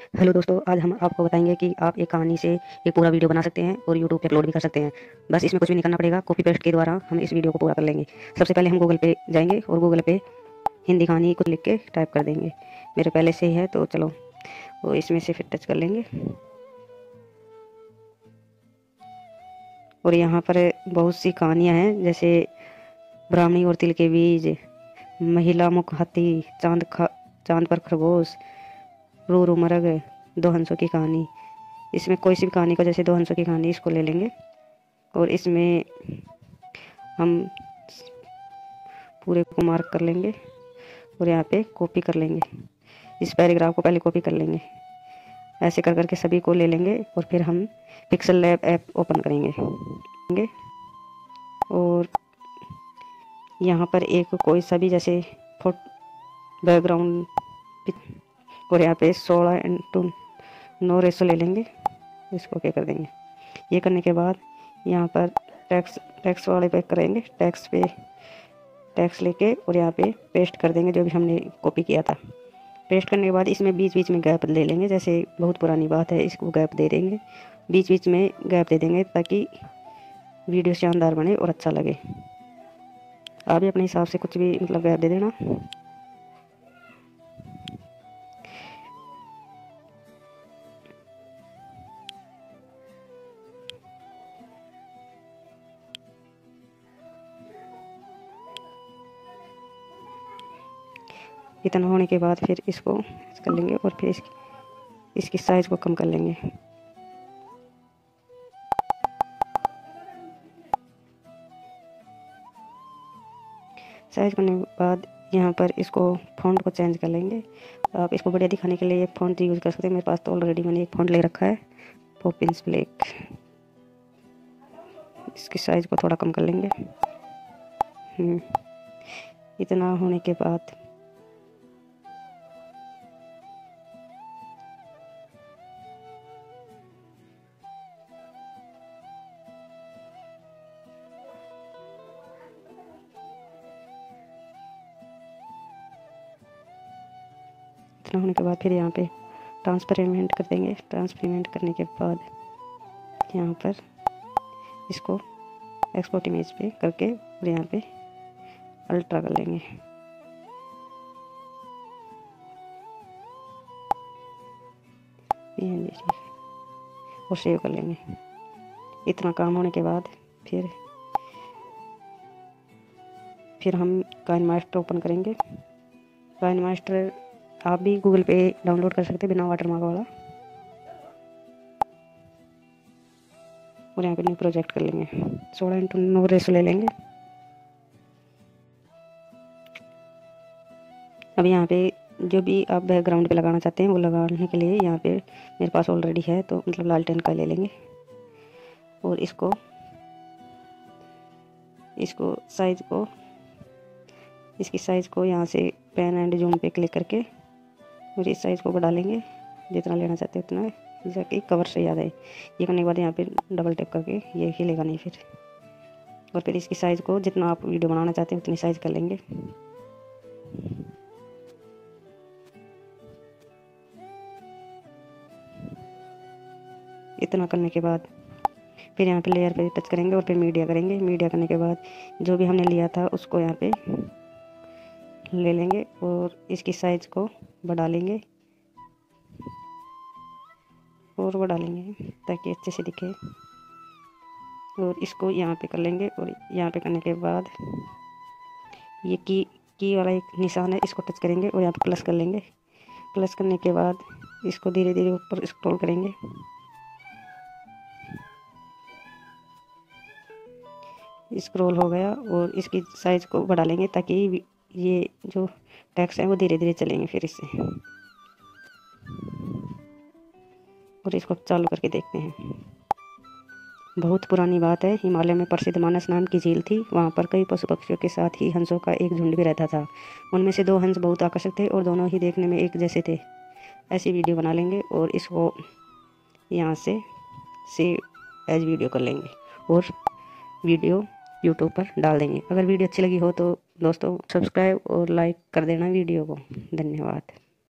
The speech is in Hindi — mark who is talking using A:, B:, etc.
A: हेलो दोस्तों, आज हम आपको बताएंगे कि आप एक कहानी से एक पूरा वीडियो बना सकते हैं और यूट्यूब पे अपलोड भी कर सकते हैं। बस इसमें कुछ भी नहीं करना पड़ेगा, कॉपी पेस्ट के द्वारा हम इस वीडियो को पूरा कर लेंगे। सबसे पहले हम गूगल पे जाएंगे और गूगल पे हिंदी कहानी कुछ लिख के टाइप कर देंगे। मेरे पहले से ही है तो चलो वो इसमें से फिर टच कर लेंगे। और यहाँ पर बहुत सी कहानियाँ हैं, जैसे ब्राह्मणी और तिल के बीज, महिला मुख हाथी, चांद पर खरगोश, रू रू मरग, दो हंसों की कहानी। इसमें कोई सी भी कहानी को, जैसे दो हंसों की कहानी, इसको ले लेंगे और इसमें हम पूरे को मार्क कर लेंगे और यहाँ पे कॉपी कर लेंगे। इस पैराग्राफ को पहले कॉपी कर लेंगे। ऐसे कर करके सभी को ले लेंगे और फिर हम पिक्सल लैब ऐप ओपन करेंगे और यहाँ पर एक कोई सा भी, जैसे बैकग्राउंड, और यहाँ पे 16:9 रेशो ले लेंगे। इसको ओके कर देंगे। ये करने के बाद यहाँ पर टैक्स वाले पे करेंगे, टैक्स लेके और यहाँ पे पेस्ट कर देंगे जो भी हमने कॉपी किया था। पेस्ट करने के बाद इसमें बीच बीच में गैप ले लेंगे, जैसे बहुत पुरानी बात है, इसको गैप दे देंगे, बीच बीच में गैप दे देंगे ताकि वीडियो शानदार बने और अच्छा लगे। आप भी अपने हिसाब से कुछ भी मतलब गैप दे देना। इतना होने के बाद फिर इसको कर लेंगे और फिर इसकी साइज़ को कम कर लेंगे। साइज करने के बाद यहाँ पर इसको फ़ॉन्ट को चेंज कर लेंगे। आप इसको बढ़िया दिखाने के लिए एक फ़ॉन्ट यूज़ कर सकते हैं। मेरे पास तो ऑलरेडी मैंने एक फ़ॉन्ट ले रखा है, पॉपिंस ब्लैक। इसकी साइज़ को थोड़ा कम कर लेंगे। इतना होने के बाद फिर यहाँ पे ट्रांसपेरेंट कर देंगे। ट्रांसपेरेंट करने के बाद यहाँ पर इसको एक्सपोर्ट इमेज पे करके और यहाँ पे अल्ट्रा कर लेंगे। और सेव कर लेंगे। इतना काम होने के बाद फिर हम काइनमास्टर ओपन करेंगे। काइनमास्टर आप भी गूगल पे डाउनलोड कर सकते हैं बिना वाटरमार्क वाला। और यहाँ पे न्यू प्रोजेक्ट कर लेंगे। 16:9 रेशो ले लेंगे। अब यहाँ पे जो भी आप बैकग्राउंड पे लगाना चाहते हैं वो लगाने के लिए यहाँ पे मेरे पास ऑलरेडी है, तो मतलब लालटेन का ले लेंगे। और इसको इसकी साइज़ को यहाँ से पेन एंड जूम पे क्लिक करके और इस साइज़ को बढ़ा लेंगे जितना लेना चाहते हैं उतना, ताकि कवर से याद आए। ये करने के बाद यहाँ पे डबल टैप करके ये हिलेगा नहीं फिर। और फिर इसकी साइज़ को जितना आप वीडियो बनाना चाहते हैं उतनी साइज़ कर लेंगे। इतना करने के बाद फिर यहाँ पे लेयर पे टच करेंगे और फिर मीडिया करेंगे। मीडिया करने के बाद जो भी हमने लिया था उसको यहाँ पे ले लेंगे और इसकी साइज़ को बढ़ा लेंगे और बढ़ा लेंगे ताकि अच्छे से दिखे। और इसको यहाँ पे कर लेंगे और यहाँ पे करने के बाद ये की वाला एक निशान है, इसको टच करेंगे और यहाँ पे प्लस कर लेंगे। प्लस करने के बाद इसको धीरे धीरे ऊपर स्क्रॉल करेंगे। स्क्रॉल हो गया और इसकी साइज़ को बढ़ा लेंगे ताकि ये जो टैक्स है वो धीरे धीरे चलेंगे फिर इससे। और इसको चालू करके देखते हैं। बहुत पुरानी बात है, हिमालय में प्रसिद्ध मानस नाम की झील थी। वहाँ पर कई पशु पक्षियों के साथ ही हंसों का एक झुंड भी रहता था। उनमें से 2 हंस बहुत आकर्षक थे और दोनों ही देखने में एक जैसे थे। ऐसी वीडियो बना लेंगे और इसको यहाँ से सेव एज वीडियो कर लेंगे और वीडियो यूट्यूब पर डाल देंगे। अगर वीडियो अच्छी लगी हो तो दोस्तों सब्सक्राइब और लाइक कर देना वीडियो को। धन्यवाद।